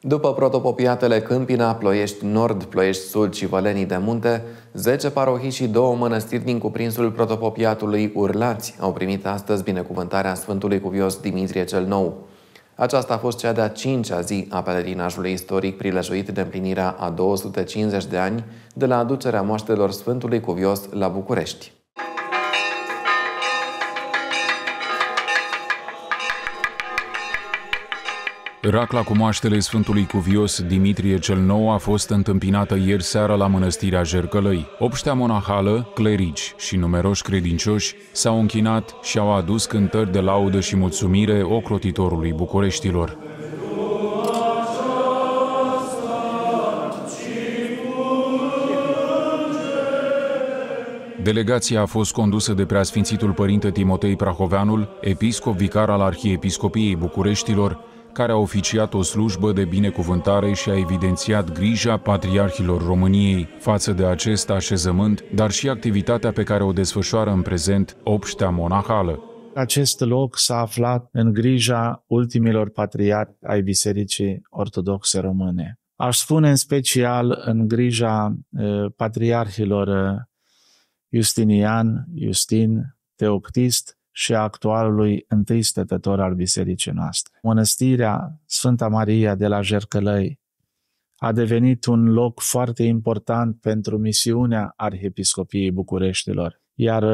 După protopopiatele Câmpina, Ploiești Nord, Ploiești Sud și Vălenii de Munte, 10 parohii și 2 mănăstiri din cuprinsul protopopiatului Urlați au primit astăzi binecuvântarea Sfântului Cuvios Dimitrie cel Nou. Aceasta a fost cea de-a 5-a zi a pelerinajului istoric prilejuit de împlinirea a 250 de ani de la aducerea moaștelor Sfântului Cuvios la București. Racla cu moaștele Sfântului Cuvios Dimitrie cel Nou a fost întâmpinată ieri seara la mănăstirea Jercălăi. Obștea monahală, clerici și numeroși credincioși s-au închinat și au adus cântări de laudă și mulțumire ocrotitorului Bucureștilor. Delegația a fost condusă de Preasfințitul Părinte Timotei Prahoveanul, episcop vicar al Arhiepiscopiei Bucureștilor, care a oficiat o slujbă de binecuvântare și a evidențiat grija patriarhilor României față de acest așezământ, dar și activitatea pe care o desfășoară în prezent obștea monahală. Acest loc s-a aflat în grija ultimilor patriarhi ai Bisericii Ortodoxe Române. Aș spune în special în grija patriarhilor Justinian, Justin, Teoctist și a actualului întâi stătător al bisericii noastre. Mănăstirea Sfânta Maria de la Jercălăi a devenit un loc foarte important pentru misiunea Arhiepiscopiei Bucureștilor, iar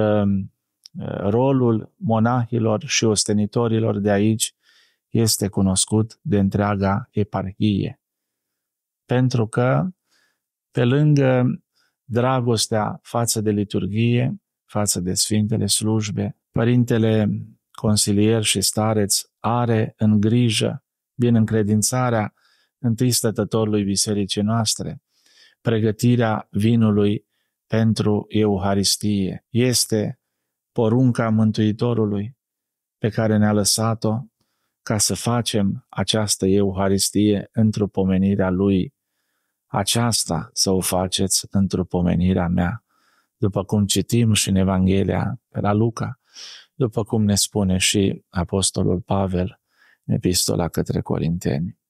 rolul monahilor și ostenitorilor de aici este cunoscut de întreaga eparhie. Pentru că, pe lângă dragostea față de liturghie, față de Sfintele Slujbe, Părintele consilier și stareț are în grijă, din încredințarea întâi stătătorului bisericii noastre, pregătirea vinului pentru Euharistie. Este porunca Mântuitorului pe care ne-a lăsat-o ca să facem această Euharistie într-o pomenirea Lui. Aceasta să o faceți într-o pomenirea mea, după cum citim și în Evanghelia pe la Luca, după cum ne spune și Apostolul Pavel în Epistola către Corinteni.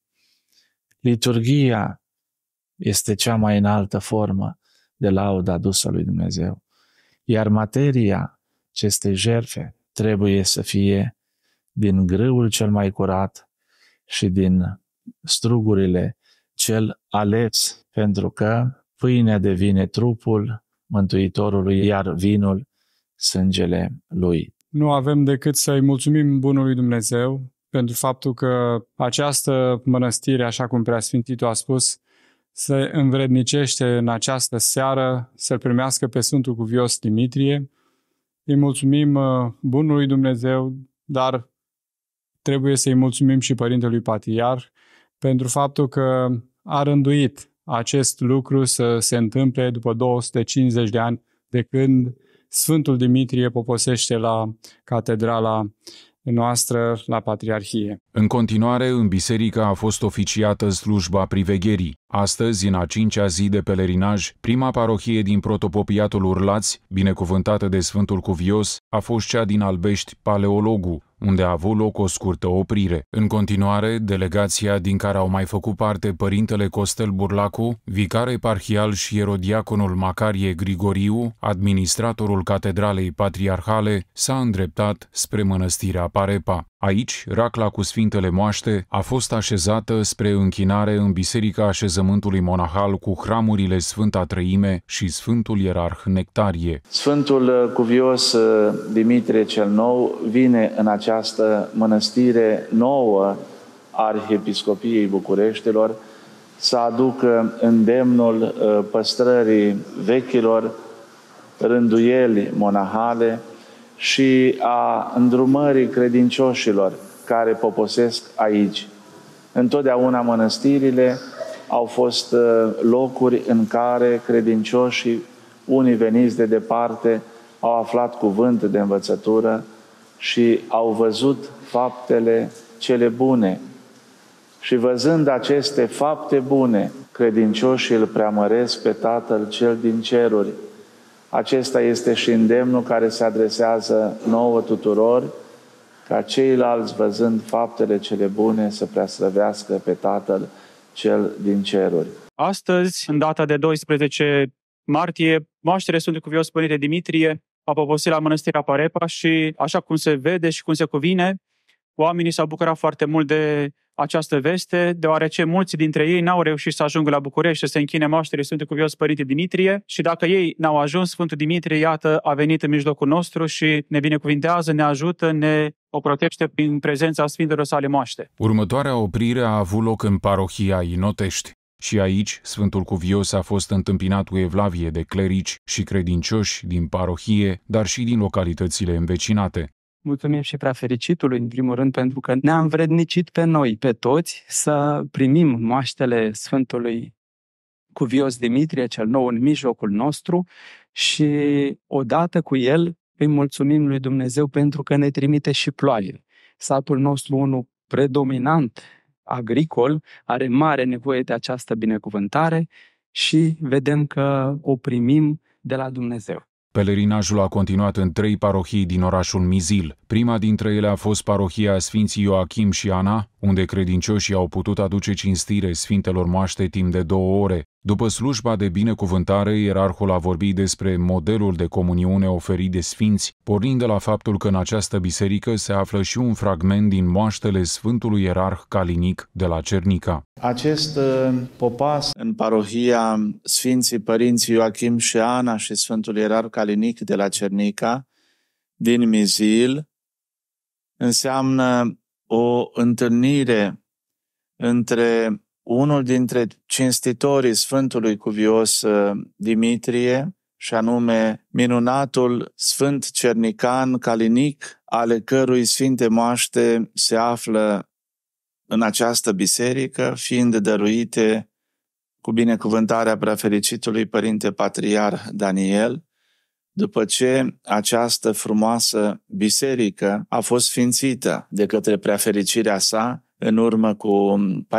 Liturghia este cea mai înaltă formă de laudă adusă lui Dumnezeu, iar materia acestei jertfe trebuie să fie din grâul cel mai curat și din strugurile cel ales, pentru că pâinea devine trupul Mântuitorului, iar vinul sângele Lui. Nu avem decât să-i mulțumim bunului Dumnezeu pentru faptul că această mănăstire, așa cum Preasfințitul a spus, se învrednicește în această seară să primească pe Sfântul Cuvios Dimitrie. Îi mulțumim bunului Dumnezeu, dar trebuie să-i mulțumim și Părintelui Patriarh pentru faptul că a rânduit acest lucru să se întâmple după 250 de ani de când Sfântul Dimitrie poposește la catedrala noastră, la Patriarhie. În continuare, în biserică a fost oficiată slujba privegherii. Astăzi, în a 5-a zi de pelerinaj, prima parohie din protopopiatul Urlați, binecuvântată de Sfântul Cuvios, a fost cea din Albești Paleologu, unde a avut loc o scurtă oprire. În continuare, delegația din care au mai făcut parte Părintele Costel Burlacu, vicar eparhial și erodiaconul Macarie Grigoriu, administratorul Catedralei Patriarhale, s-a îndreptat spre mănăstirea Parepa. Aici, racla cu Sfintele Moaște a fost așezată spre închinare în Biserica Așezământului Monahal cu hramurile Sfânta Treime și Sfântul Ierarh Nectarie. Sfântul Cuvios Dimitrie cel Nou vine în această mănăstire nouă a Arhiepiscopiei Bucureștilor să aducă îndemnul păstrării vechilor rânduieli monahale și a îndrumării credincioșilor care poposesc aici. Întotdeauna mănăstirile au fost locuri în care credincioșii, unii veniți de departe, au aflat cuvânt de învățătură și au văzut faptele cele bune. Și văzând aceste fapte bune, credincioșii îl preamăresc pe Tatăl cel din ceruri. Acesta este și îndemnul care se adresează nouă tuturor, ca ceilalți, văzând faptele cele bune, să preaslăvească pe Tatăl cel din ceruri. Astăzi, în data de 12 martie, moaștele Sfântului Cuvios Părinte Dimitrie a poposit la Mănăstirea Parepa și, așa cum se vede și cum se cuvine, oamenii s-au bucurat foarte mult de această veste, deoarece mulți dintre ei n-au reușit să ajungă la București să se închine moaștele Sfântului Cuvios Părinte Dimitrie și dacă ei n-au ajuns, Sfântul Dimitrie, iată, a venit în mijlocul nostru și ne binecuvintează, ne ajută, ne ocrotește prin prezența Sfintelor sale moaște. Următoarea oprire a avut loc în parohia Inotești. Și aici, Sfântul Cuvios a fost întâmpinat cu evlavie de clerici și credincioși din parohie, dar și din localitățile învecinate. Mulțumim și Preafericitului, în primul rând, pentru că ne-a învrednicit pe noi, pe toți, să primim moaștele Sfântului Cuvios Dimitrie, cel nou, în mijlocul nostru și odată cu el îi mulțumim lui Dumnezeu pentru că ne trimite și ploaie. Satul nostru, unul predominant agricol, are mare nevoie de această binecuvântare și vedem că o primim de la Dumnezeu. Pelerinajul a continuat în 3 parohii din orașul Mizil. Prima dintre ele a fost parohia Sfinții Ioachim și Ana, unde credincioșii au putut aduce cinstire Sfintelor moaște timp de 2 ore. După slujba de binecuvântare, ierarhul a vorbit despre modelul de comuniune oferit de sfinți, pornind de la faptul că în această biserică se află și un fragment din moaștele Sfântului Ierarh Calinic de la Cernica. Acest popas în parohia Sfinții Părinții Ioachim și Ana și Sfântul Ierarh Calinic de la Cernica, din Mizil, înseamnă o întâlnire între unul dintre cinstitorii Sfântului Cuvios Dimitrie, și anume minunatul Sfânt Cernican Calinic, ale cărui sfinte moaște se află în această biserică, fiind dăruite cu binecuvântarea Preafericitului Părinte Patriarh Daniel, după ce această frumoasă biserică a fost sfințită de către Preafericirea sa în urmă cu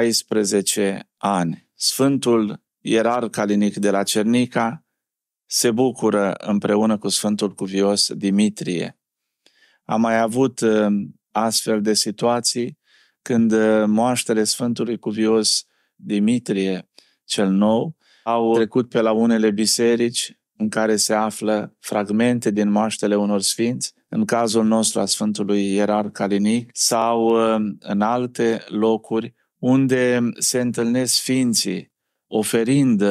14 ani. Sfântul Ierarh Calinic de la Cernica se bucură împreună cu Sfântul Cuvios Dimitrie. Am mai avut astfel de situații când moaștele Sfântului Cuvios Dimitrie cel nou au trecut pe la unele biserici în care se află fragmente din moaștele unor sfinți, în cazul nostru a Sfântului Ierarh Calinic, sau în alte locuri unde se întâlnesc sfinții, oferind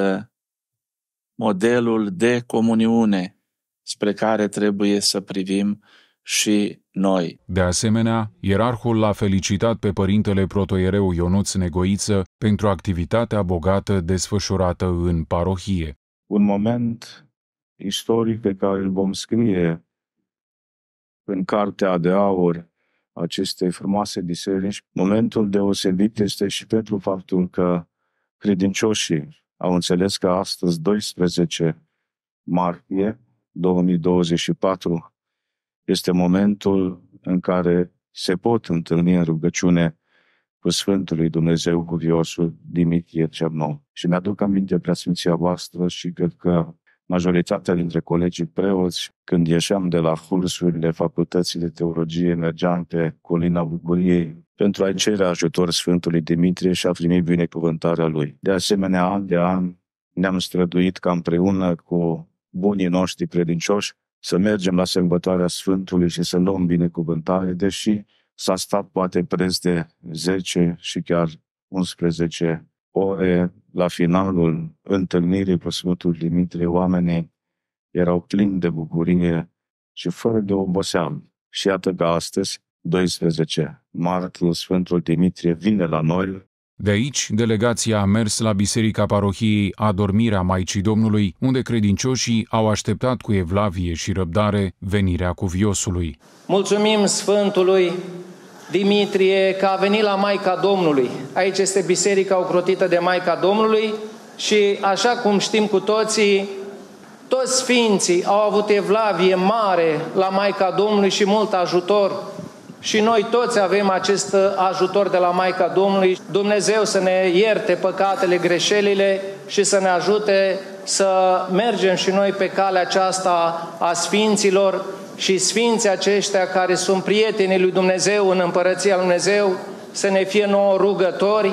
modelul de comuniune spre care trebuie să privim și noi. De asemenea, ierarhul l-a felicitat pe părintele protoiereu Ionuț Negoiță pentru activitatea bogată desfășurată în parohie. Un moment istoric pe care îl vom scrie în Cartea de Aur acestei frumoase biserici. Momentul deosebit este și pentru faptul că credincioșii au înțeles că astăzi, 12 martie 2024, este momentul în care se pot întâlni în rugăciune cu Sfântul lui Dumnezeu Cuviosul Dimitrie cel Nou. Și mi-aduc aminte preasfinția voastră și cred că majoritatea dintre colegii preoți, când ieșeam de la cursurile facultății de teologie, mergeam pe colina Bucuriei pentru a-i cere ajutor Sfântului Dimitrie și a primi binecuvântarea lui. De asemenea, an de an ne-am străduit ca împreună cu bunii noștri credincioși să mergem la sărbătoarea Sfântului și să luăm binecuvântare, deși s-a stat poate preț de 10 și chiar 11 ore. La finalul întâlnirii cu Sfântul Dimitrie, oamenii erau plini de bucurie și fără de oboseală. Și iată că astăzi, 12 martie, Sfântul Dimitrie vine la noi. De aici, delegația a mers la Biserica Parohiei Adormirea Maicii Domnului, unde credincioșii au așteptat cu evlavie și răbdare venirea Cuviosului. Mulțumim Sfântului Dimitrie că a venit la Maica Domnului. Aici este biserica ocrotită de Maica Domnului și, așa cum știm cu toții, toți sfinții au avut evlavie mare la Maica Domnului și mult ajutor. Și noi toți avem acest ajutor de la Maica Domnului. Dumnezeu să ne ierte păcatele, greșelile și să ne ajute să mergem și noi pe calea aceasta a sfinților și sfinții aceștia care sunt prietenii lui Dumnezeu în Împărăția lui Dumnezeu să ne fie nouă rugători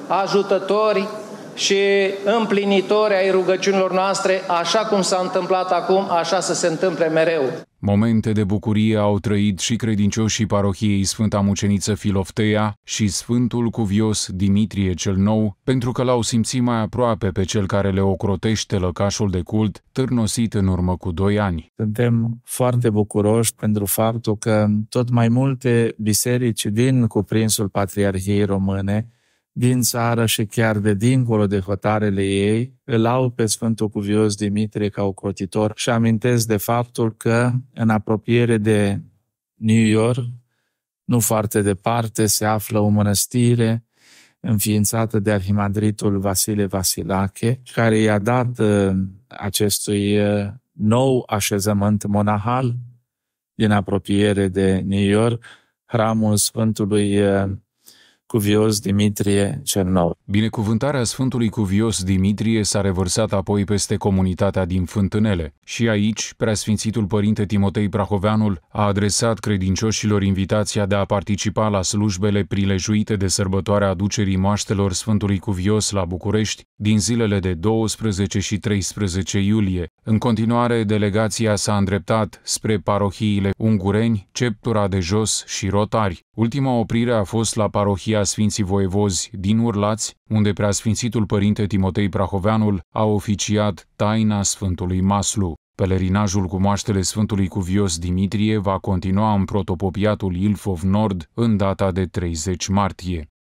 ajutători și împlinitori ai rugăciunilor noastre, așa cum s-a întâmplat acum, așa să se întâmple mereu. Momente de bucurie au trăit și credincioșii parohiei Sfânta Muceniță Filofteia și Sfântul Cuvios Dimitrie cel Nou, pentru că l-au simțit mai aproape pe cel care le ocrotește lăcașul de cult, târnosit în urmă cu 2 ani. Suntem foarte bucuroși pentru faptul că tot mai multe biserici din cuprinsul Patriarhiei Române, din țară și chiar de dincolo de hotarele ei, îl au pe Sfântul Cuvios Dimitrie ca ocrotitor și amintesc de faptul că în apropiere de New York, nu foarte departe, se află o mănăstire înființată de arhimandritul Vasile Vasilache, care i-a dat acestui nou așezământ monahal din apropiere de New York, hramul Sfântului Cuvios Dimitrie cel Nou. Binecuvântarea Sfântului Cuvios Dimitrie s-a revărsat apoi peste comunitatea din Fântânele. Și aici, Preasfințitul Părinte Timotei Prahoveanul a adresat credincioșilor invitația de a participa la slujbele prilejuite de sărbătoarea aducerii moaștelor Sfântului Cuvios la București din zilele de 12 și 13 iulie. În continuare, delegația s-a îndreptat spre parohiile Ungureni, Ceptura de Jos și Rotari. Ultima oprire a fost la parohia Sfinții Voievozi din Urlați, unde Preasfințitul Părinte Timotei Prahoveanul a oficiat taina Sfântului Maslu. Pelerinajul cu moaștele Sfântului Cuvios Dimitrie va continua în protopopiatul Ilfov Nord în data de 30 martie.